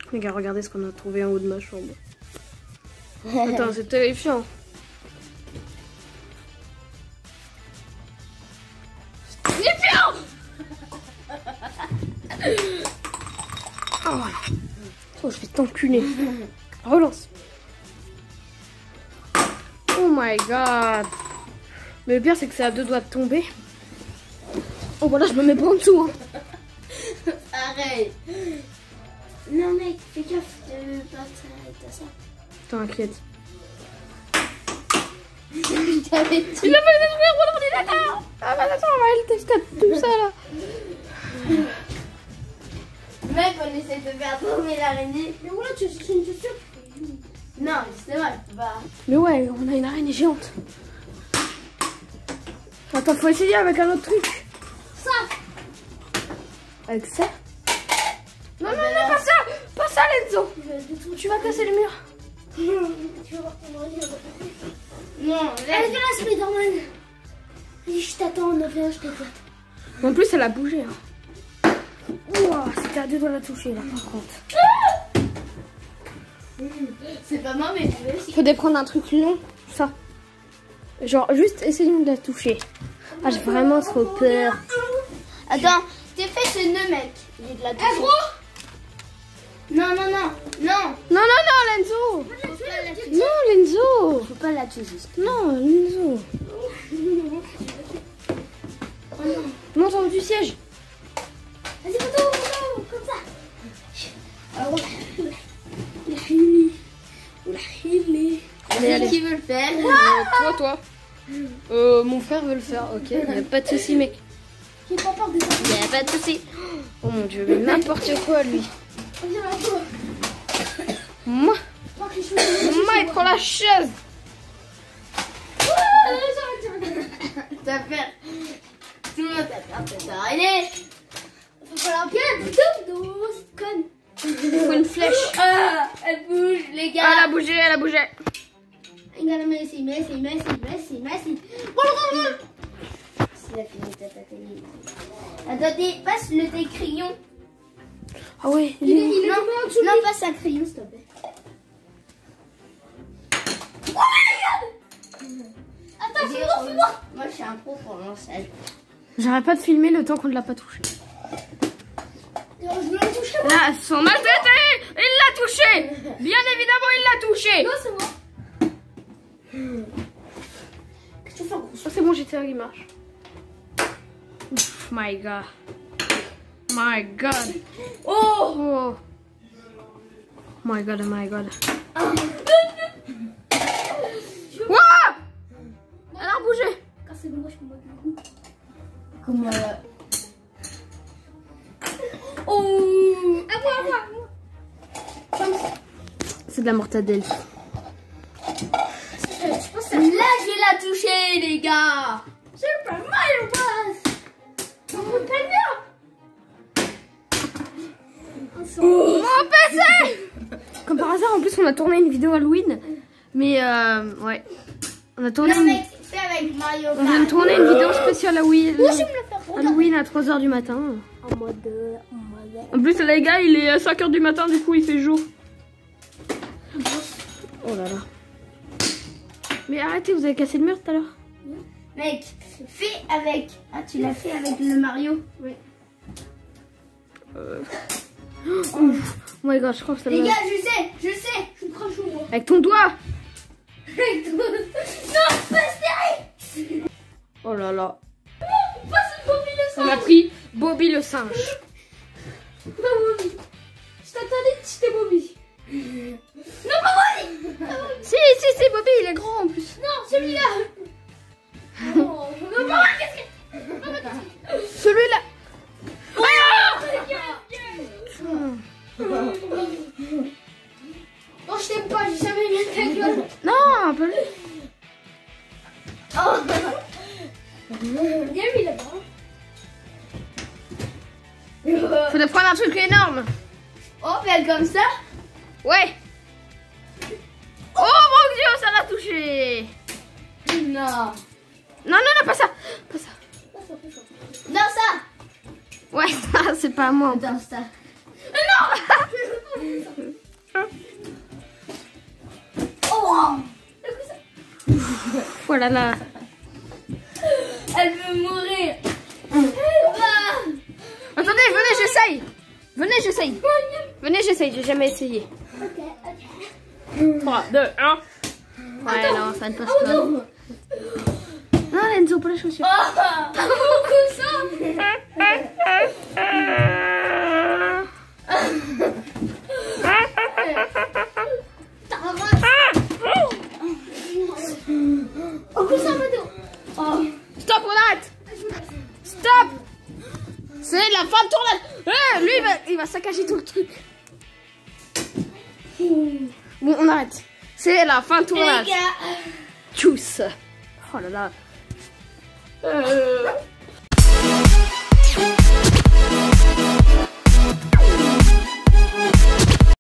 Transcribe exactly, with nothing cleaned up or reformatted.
Les gars, regardez ce qu'on a trouvé en haut de ma chambre. Attends, c'est terrifiant. C'est terrifiant. Oh, oh, je vais t'enculer. Relance. Oh my god. Mais le pire, c'est que c'est à deux doigts de tomber. Oh, voilà, je me mets pas en dessous. Hein. Arrête. Non, mec, fais gaffe de pas t'arrêter ça. T'inquiète. Il a fait Il a fait détruire mon ordinateur. Ah bah attends, on va le tester tout ça là. Mec, on essaie de faire tomber l'araignée. Mais voilà, tu es une chaussure. Non, c'est vrai, bah. Mais ouais, on a une araignée géante. Attends, faut essayer avec un autre truc. Ça. Avec ça? Non, non, non, pas ça. Pas ça, Lenzo. Tu vas casser le mur. Tu vas voir ton ordi. Non, elle est là, Spider-Man. Je t'attends, on a fait un, je t'éclate. En plus, elle a bougé. Hein. Ouah, c'était à deux doigts de la toucher là, par contre. C'est pas moi, mais tu veux aussi. Faudrait prendre un truc long, ça. Genre, juste essayons de la toucher. Ah, j'ai vraiment trop peur. Attends, t'es fait ce nœud, mec. J'ai de la toucher. Eh, gros. Non, non, non, non. Non, non, non, Lenzo. Faut pas la toucher. Non, Lenzo. Faut pas la toucher. Non, Lenzo. Oh non. Monte en haut du siège. Vas-y, photo, photo, comme ça. Alors, la hili. La hili. Allez, allez. Qui veut le faire? Euh, toi, toi. Euh, mon frère veut le faire, ok. Y a pas de souci, mec. J'ai pas peur de ça. Y a pas de souci. Oh mon dieu, mais n'importe quoi, lui. Moi, moi, il prend la chaise. T'as peur. Tout le monde a peur de cette araignée. Faut pas la perdre. C'est conne. Il faut une flèche. Ah, elle bouge, les gars. Ah, elle a bougé, elle a bougé. Regarde, Messi, Messi, Messi, Messi, Messi. Roule, roule, roule. C'est la fini, t'as pas télé. Attendez, passe le tes crayons. Ah ouais, il est, il est non, non, passe un crayon, s'il te plaît. Oh, regarde. Attends, c'est bon, c'est bon. Moi, je suis un pro pour lancer. J'arrête pas de filmer le temps qu'on ne l'a pas touché. Je veux la toucher. Là, son maltraité, il l'a touché. Bien évidemment, il l'a touché. Non, c'est moi. Qu'est-ce que tu fais, gros? Oh, c'est bon, G T A qui marche. Ouf, my god. My god. Oh, Oh. My god, my god. Wouah! Elle a bougé. c'est dommage qu'on voit le coup. Comment là? Oh, à moi, à moi, à moi. C'est de la mortadelle. Je pense que là, je vais la toucher, les gars. J'ai pas mal ou pas? On peut pas le faire. Oh, mon P C! Comme par hasard, en plus, on a tourné une vidéo Halloween. Mais euh, ouais. On a tourné Non, une... mec, fais avec Mario Kart. On vient de tourner une vidéo spéciale Halloween. Moi, je vais me le faire. Halloween à trois heures du matin. En mode, en mode. En plus, les gars, il est à cinq heures du matin, du coup, il fait jour. Oh là là. Mais arrêtez, vous avez cassé le mur tout à l'heure. Mec, fais avec. Ah, tu l'as fait avec le Mario? Oui. Euh... Oh my god, je crois que ça Les va... gars, je sais, je sais. Je suis trop chaud, moi. Avec ton doigt. Avec ton... Non, pas stérile. Oh là là. Non, pas ce Bobby le singe. On a pris Bobby le singe. Pas Bobby. Je t'attendais, c'était Bobby. Non, pas Bobby. Si, si, si, Bobby, il est grand en plus. Non, celui-là. Oh, non, pas qu'est-ce que... Celui-là. Oh, oh, je t'aime pas, j'ai jamais mis ta gueule. Non, pas lui. Oh. Viens lui là-bas. Faudrait prendre un truc énorme. Oh, faire comme ça. Ouais. Oh mon dieu, ça l'a touché. Non. Non, non, non, pas ça. Pas ça. Non, ça. Ouais, ça, c'est pas à moi. Dans ça. Non. là là. Elle veut mourir. Elle va. Attendez, venez, j'essaye. Venez, j'essaye. Venez, j'essaye. J'ai jamais essayé. Ok, ok. trois, deux, un. Ouais, Attends. non, ça ne passe Oh, pas. non. Non, Enzo, pas les chaussures. Oh, beaucoup ça. Oh, coussin moto. Oh. Stop, on arrête. Stop. C'est la fin de tournage. Eh, lui, il va, il va saccager tout le truc. Bon, on arrête. C'est la fin de tournage. Les gars. Tchuss. Oh là là. Euh...